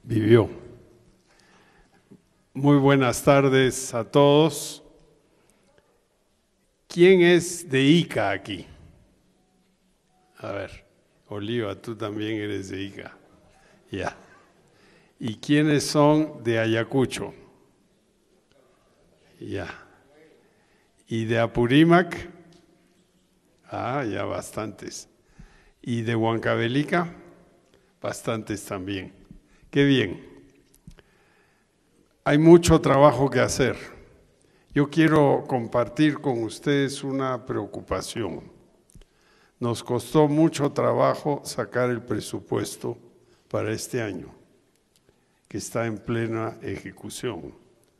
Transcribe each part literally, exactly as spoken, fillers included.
Vivió. Muy buenas tardes a todos. ¿Quién es de Ica aquí? A ver, Oliva, tú también eres de Ica. Ya. ¿Y quiénes son de Ayacucho? Ya. ¿Y de Apurímac? Ah, ya bastantes. ¿Y de Huancavelica? Bastantes también. Qué bien. Hay mucho trabajo que hacer. Yo quiero compartir con ustedes una preocupación. Nos costó mucho trabajo sacar el presupuesto para este año, que está en plena ejecución.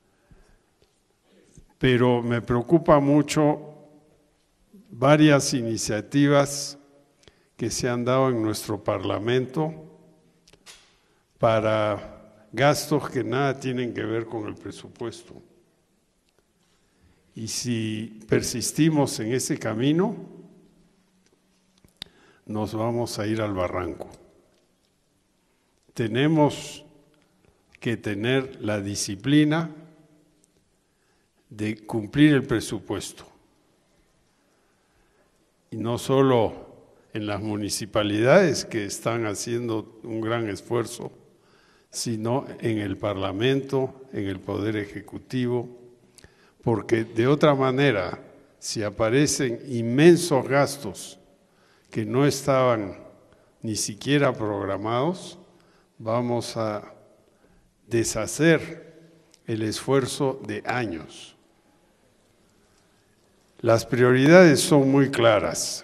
Pero me preocupa mucho varias iniciativas que se han dado en nuestro Parlamento para gastos que nada tienen que ver con el presupuesto. Y si persistimos en ese camino, nos vamos a ir al barranco. Tenemos que tener la disciplina de cumplir el presupuesto. Y no solo en las municipalidades que están haciendo un gran esfuerzo, sino en el Parlamento, en el Poder Ejecutivo, porque de otra manera, si aparecen inmensos gastos que no estaban ni siquiera programados, vamos a deshacer el esfuerzo de años. Las prioridades son muy claras.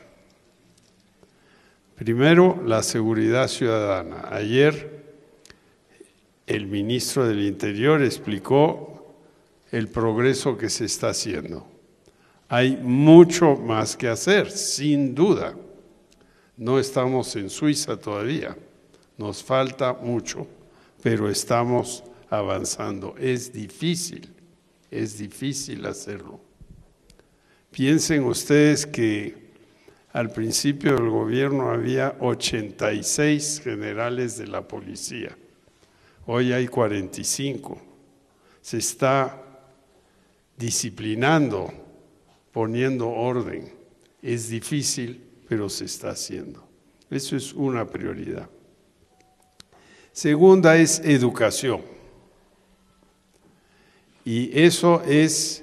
Primero, la seguridad ciudadana. Ayer el ministro del Interior explicó el progreso que se está haciendo. Hay mucho más que hacer, sin duda. No estamos en Suiza todavía, nos falta mucho, pero estamos avanzando. Es difícil, es difícil hacerlo. Piensen ustedes que al principio del gobierno había ochenta y seis generales de la policía. Hoy hay cuarenta y cinco. Se está disciplinando, poniendo orden. Es difícil, pero se está haciendo. Eso es una prioridad. Segunda es educación. Y eso es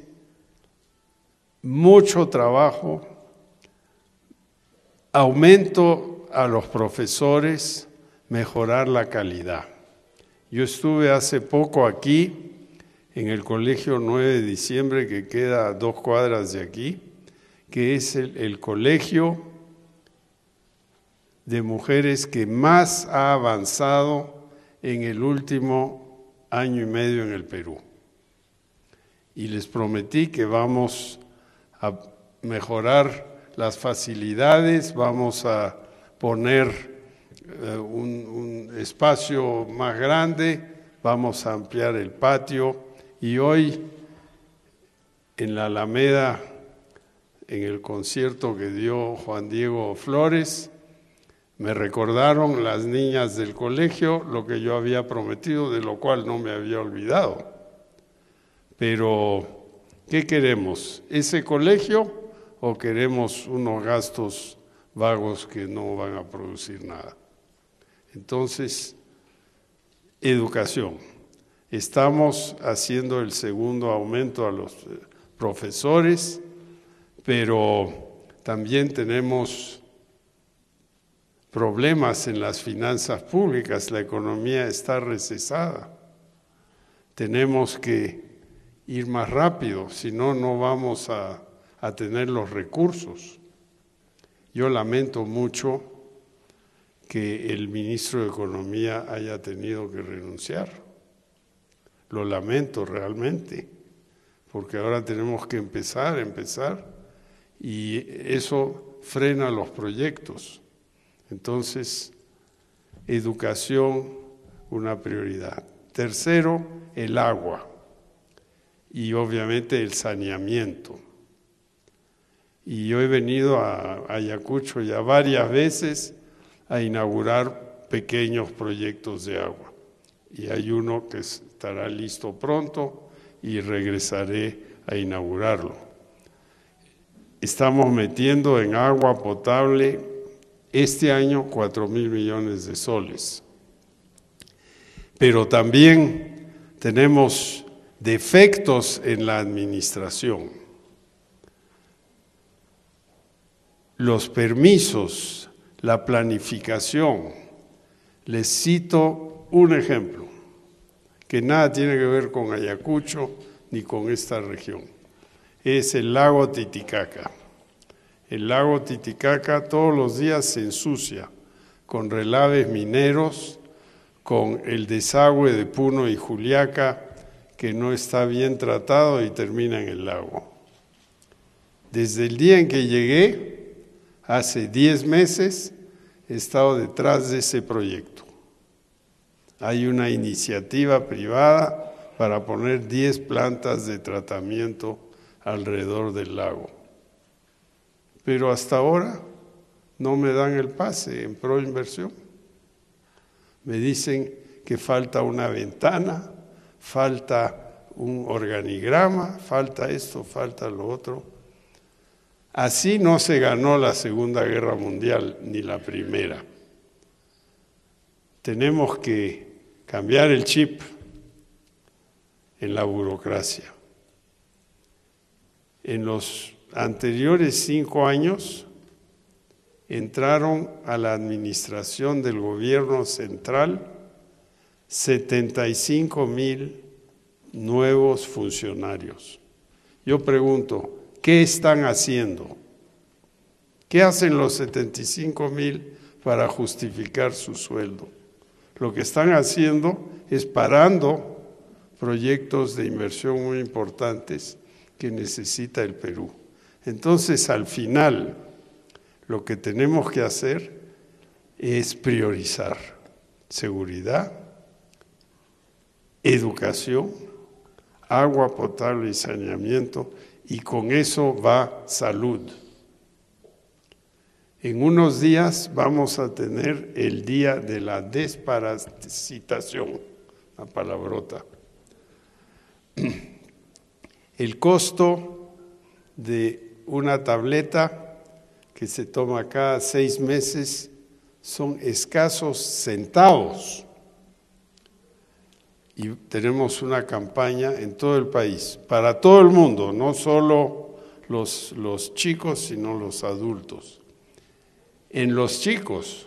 mucho trabajo, aumento a los profesores, mejorar la calidad. Yo estuve hace poco aquí, en el Colegio nueve de diciembre, que queda a dos cuadras de aquí, que es el, el colegio de mujeres que más ha avanzado en el último año y medio en el Perú. Y les prometí que vamos a mejorar las facilidades, vamos a poner eh, un, un espacio más grande, vamos a ampliar el patio. Y hoy, en la Alameda, en el concierto que dio Juan Diego Flores, me recordaron las niñas del colegio lo que yo había prometido, de lo cual no me había olvidado. Pero, ¿qué queremos? ¿Ese colegio o queremos unos gastos vagos que no van a producir nada? Entonces, educación. Estamos haciendo el segundo aumento a los profesores, pero también tenemos problemas en las finanzas públicas, la economía está recesada. Tenemos que ir más rápido, si no, no vamos a, a tener los recursos. Yo lamento mucho que el ministro de Economía haya tenido que renunciar. Lo lamento realmente, porque ahora tenemos que empezar, empezar, y eso frena los proyectos. Entonces, educación, una prioridad. Tercero, el agua y obviamente el saneamiento. Y yo he venido a Ayacucho ya varias veces a inaugurar pequeños proyectos de agua. y hay uno que estará listo pronto y regresaré a inaugurarlo. Estamos metiendo en agua potable este año cuatro mil millones de soles. Pero también tenemos defectos en la administración. Los permisos, la planificación. Les cito un ejemplo que nada tiene que ver con Ayacucho ni con esta región. Es el lago Titicaca. El lago Titicaca todos los días se ensucia con relaves mineros, con el desagüe de Puno y Juliaca que no está bien tratado y termina en el lago. Desde el día en que llegué, hace diez meses, he estado detrás de ese proyecto. Hay una iniciativa privada para poner diez plantas de tratamiento alrededor del lago. Pero hasta ahora no me dan el pase en Proinversión. Me dicen que falta una ventana, falta un organigrama, falta esto, falta lo otro. Así no se ganó la Segunda Guerra Mundial ni la Primera. Tenemos que cambiar el chip en la burocracia. En los anteriores cinco años entraron a la administración del gobierno central setenta y cinco mil nuevos funcionarios. Yo pregunto, ¿qué están haciendo? ¿Qué hacen los setenta y cinco mil para justificar su sueldo? Lo que están haciendo es parando proyectos de inversión muy importantes que necesita el Perú. Entonces, al final, lo que tenemos que hacer es priorizar seguridad, educación, agua potable y saneamiento, y con eso va salud. En unos días vamos a tener el día de la desparasitación, la palabrota. El costo de una tableta que se toma cada seis meses son escasos centavos. Y tenemos una campaña en todo el país, para todo el mundo, no solo los, los chicos, sino los adultos. En los chicos,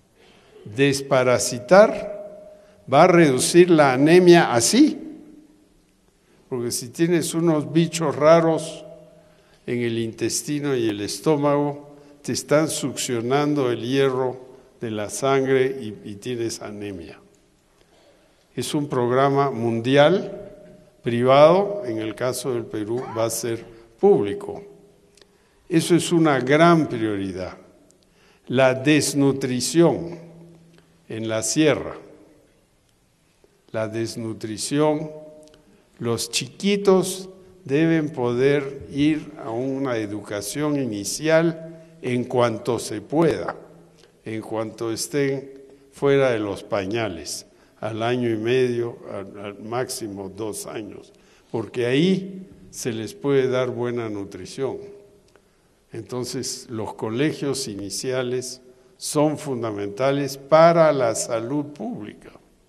desparasitar va a reducir la anemia así, porque si tienes unos bichos raros en el intestino y el estómago, te están succionando el hierro de la sangre y, y tienes anemia. Es un programa mundial, privado, en el caso del Perú va a ser público. Eso es una gran prioridad. La desnutrición en la sierra. La desnutrición, los chiquitos deben poder ir a una educación inicial en cuanto se pueda, en cuanto estén fuera de los pañales, al año y medio, al, al máximo dos años, porque ahí se les puede dar buena nutrición. Entonces, los colegios iniciales son fundamentales para la salud pública.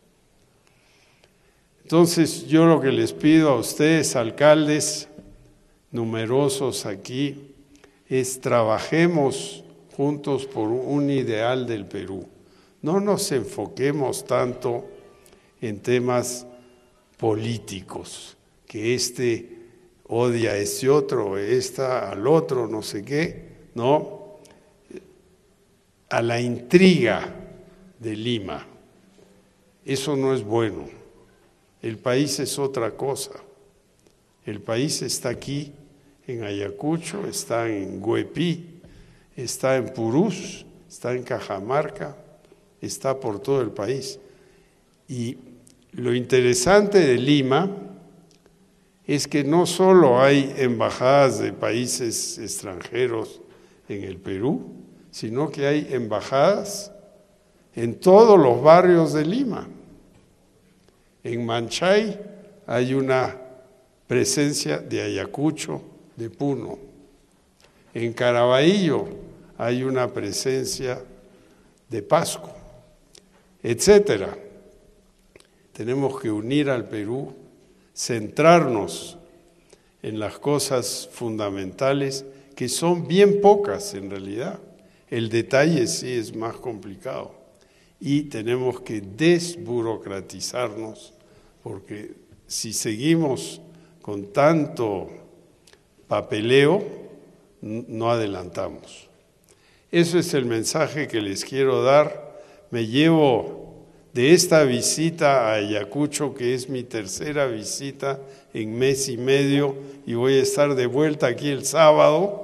Entonces, yo lo que les pido a ustedes, alcaldes numerosos aquí, es trabajemos juntos por un ideal del Perú. No nos enfoquemos tanto en temas políticos, que este odia a ese otro, esta al otro, no sé qué, no, a la intriga de Lima. Eso no es bueno. El país es otra cosa. El país está aquí en Ayacucho, está en Güepí, está en Purús, está en Cajamarca, está por todo el país. Y lo interesante de Lima es que no solo hay embajadas de países extranjeros en el Perú, sino que hay embajadas en todos los barrios de Lima. En Manchay hay una presencia de Ayacucho, de Puno. En Caraballo hay una presencia de Pasco, etcétera. Tenemos que unir al Perú, centrarnos en las cosas fundamentales, que son bien pocas en realidad. El detalle sí es más complicado. Y tenemos que desburocratizarnos, porque si seguimos con tanto papeleo, no adelantamos. Eso es el mensaje que les quiero dar. Me llevo de esta visita a Ayacucho, que es mi tercera visita en mes y medio, y voy a estar de vuelta aquí el sábado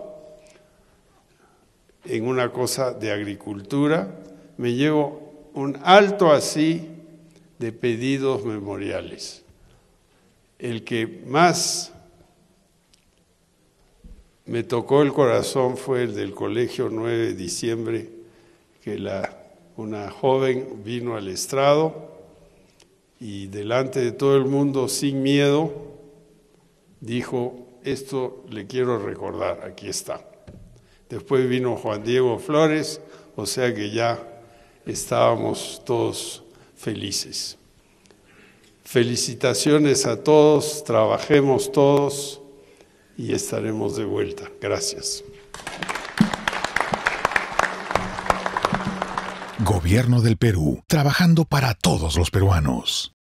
en una cosa de agricultura. Me llevo un alto así de pedidos memoriales. El que más me tocó el corazón fue el del Colegio nueve de diciembre, que la, una joven vino al estrado y delante de todo el mundo, sin miedo, dijo: esto le quiero recordar, aquí está. Después vino Juan Diego Flores, o sea que ya estábamos todos felices. Felicitaciones a todos, trabajemos todos y estaremos de vuelta. Gracias. Gobierno del Perú, trabajando para todos los peruanos.